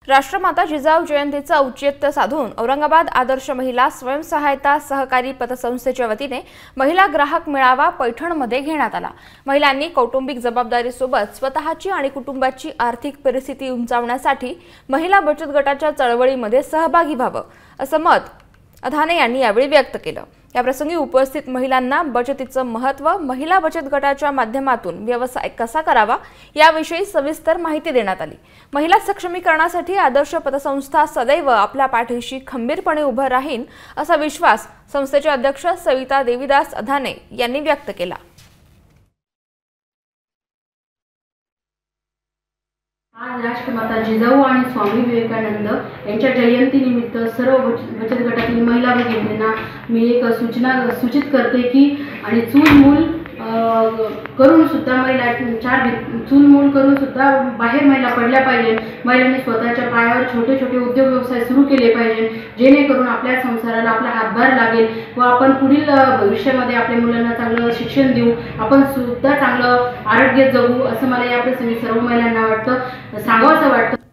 राष्ट्रमाता जिजाऊ जयंतीचं औचित्य साधून औरंगाबाद आदर्श महिला स्वयंसहायता सहकारी पतसंस्थेच्या वतीने महिला ग्राहक मेळावा पैठणमध्ये घेण्यात आला। महिलांनी कौटुंबिक जबाबदारीसोबत स्वतःची आणि कुटुंबाची आर्थिक परिस्थिती उंचावण्यासाठी महिला बचत गटाच्या चळवळीमध्ये सहभागी व्हावं असं मत अधाने यांनी यावेळी व्यक्त केलं। या प्रसंगी उपस्थित महिलांना बचतीचं महत्त्व, महिला बचत गटाच्या माध्यमातून व्यवसाय कसा करावा याविषयी सविस्तर माहिती देण्यात आली। महिला सक्षमीकरणासाठी आदर्श पतसंस्था सदैव आपल्या पाठीशी खंबीरपणे उभं राहील असा विश्वास संस्थेचे अध्यक्ष सविता देवीदास अधाने यांनी व्यक्त केला। आज राष्ट्रमाता जिजाऊ आणि स्वामी विवेकानंद यांच्या जयंतीनिमित्त सर्व बचत गटातील महिला भगिनींना मी एक सूचना सूचित करते की आणि चूलमूल करून सुद्धा महिला चूलमूल करून सुद्धा बाहेर महिला पडल्या पाहिजे। महिलांनी स्वतःच्या पायावर छोटे छोटे उद्योग व्यवसाय सुरू केले पाहिजे, जेणेकरून आपल्या संसाराला आपला हातभार लागेल व आपण पुढील भविष्यामध्ये आपल्या मुलांना चांगलं शिक्षण देऊ, आपण सुद्धा चांगलं आरोग्य जगू असं मला या प्रसंगी सर्व महिलांना सांगावंसं वाटतं।